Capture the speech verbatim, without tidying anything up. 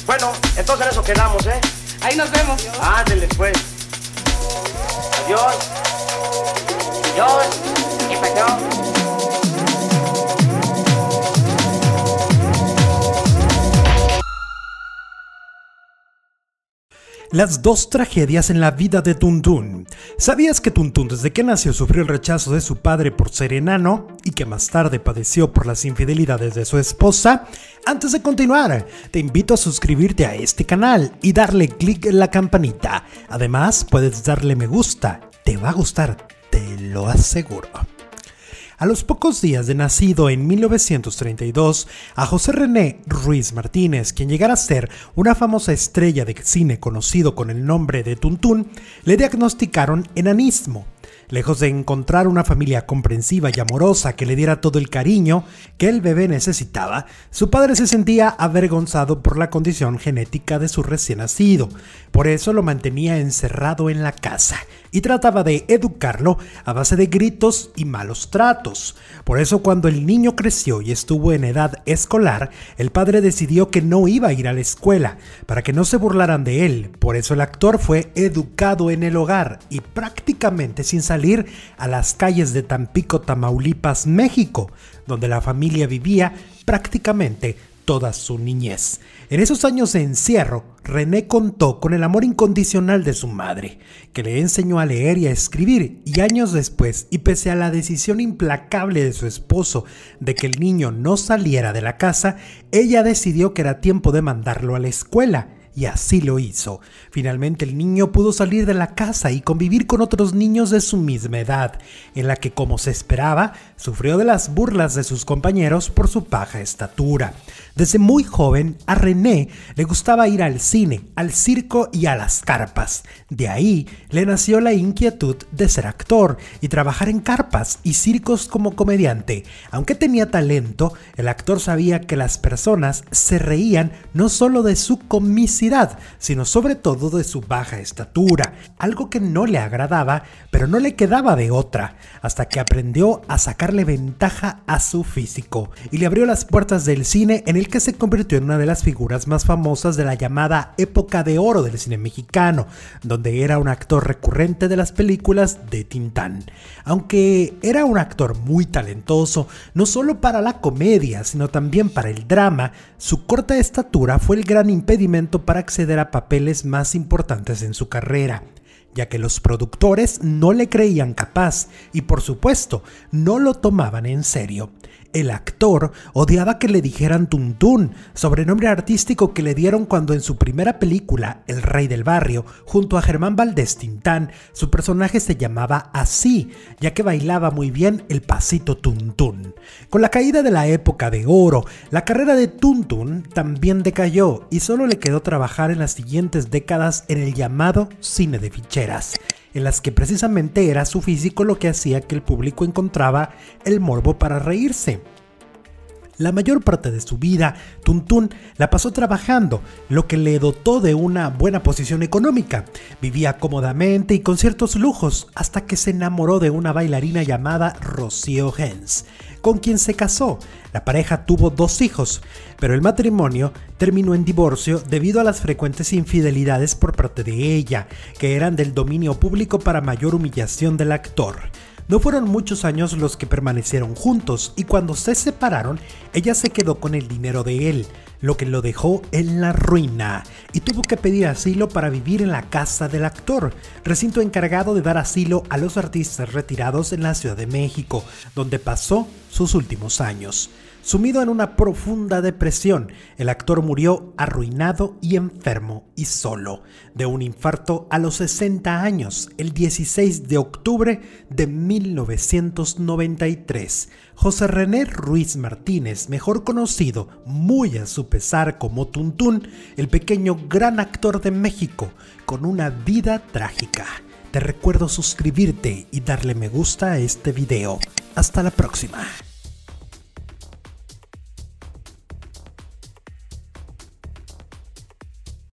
Bueno, entonces en eso quedamos, ¿eh? Ahí nos vemos. Ándale, pues. Adiós. Adiós. ¿Qué pasó? Las dos tragedias en la vida de Tuntún. ¿Sabías que Tuntún desde que nació sufrió el rechazo de su padre por ser enano y que más tarde padeció por las infidelidades de su esposa? Antes de continuar, te invito a suscribirte a este canal y darle clic en la campanita. Además, puedes darle me gusta, te va a gustar, te lo aseguro. A los pocos días de nacido en mil novecientos treinta y dos, a José René Ruiz Martínez, quien llegara a ser una famosa estrella de cine conocido con el nombre de Tuntún, le diagnosticaron enanismo. Lejos de encontrar una familia comprensiva y amorosa que le diera todo el cariño que el bebé necesitaba, su padre se sentía avergonzado por la condición genética de su recién nacido. Por eso lo mantenía encerrado en la casa y trataba de educarlo a base de gritos y malos tratos. Por eso, cuando el niño creció y estuvo en edad escolar, el padre decidió que no iba a ir a la escuela para que no se burlaran de él. Por eso el actor fue educado en el hogar y prácticamente sin salir a las calles de Tampico, Tamaulipas, México, donde la familia vivía prácticamente toda su niñez. En esos años de encierro, René contó con el amor incondicional de su madre, que le enseñó a leer y a escribir, y años después, y pese a la decisión implacable de su esposo de que el niño no saliera de la casa, ella decidió que era tiempo de mandarlo a la escuela. Y así lo hizo. Finalmente el niño pudo salir de la casa y convivir con otros niños de su misma edad, en la que, como se esperaba, sufrió de las burlas de sus compañeros por su baja estatura. Desde muy joven, a René le gustaba ir al cine, al circo y a las carpas. De ahí le nació la inquietud de ser actor y trabajar en carpas y circos como comediante. Aunque tenía talento, el actor sabía que las personas se reían no solo de su comicidad, sino sobre todo de su baja estatura, algo que no le agradaba, pero no le quedaba de otra, hasta que aprendió a sacarle ventaja a su físico y le abrió las puertas del cine, en el que se convirtió en una de las figuras más famosas de la llamada época de oro del cine mexicano, donde era un actor recurrente de las películas de Tintán. Aunque era un actor muy talentoso, no solo para la comedia, sino también para el drama, su corta estatura fue el gran impedimento para acceder a papeles más importantes en su carrera, ya que los productores no le creían capaz y, por supuesto, no lo tomaban en serio. El actor odiaba que le dijeran Tuntún, sobrenombre artístico que le dieron cuando en su primera película, El Rey del Barrio, junto a Germán Valdés Tintán, su personaje se llamaba así, ya que bailaba muy bien el pasito Tuntún. Con la caída de la época de oro, la carrera de Tuntún también decayó y solo le quedó trabajar en las siguientes décadas en el llamado cine de ficheras, en las que precisamente era su físico lo que hacía que el público encontraba el morbo para reírse. La mayor parte de su vida, Tuntún la pasó trabajando, lo que le dotó de una buena posición económica. Vivía cómodamente y con ciertos lujos, hasta que se enamoró de una bailarina llamada Rocío Gens, con quien se casó. La pareja tuvo dos hijos, pero el matrimonio terminó en divorcio debido a las frecuentes infidelidades por parte de ella, que eran del dominio público para mayor humillación del actor. No fueron muchos años los que permanecieron juntos, y cuando se separaron, ella se quedó con el dinero de él, lo que lo dejó en la ruina, y tuvo que pedir asilo para vivir en la casa del actor, recinto encargado de dar asilo a los artistas retirados en la Ciudad de México, donde pasó sus últimos años. Sumido en una profunda depresión, el actor murió arruinado y enfermo y solo, de un infarto a los sesenta años, el dieciséis de octubre de mil novecientos noventa y tres. José René Ruiz Martínez, mejor conocido, muy a su pesar, como Tuntún, el pequeño gran actor de México, con una vida trágica. Te recuerdo suscribirte y darle me gusta a este video. Hasta la próxima.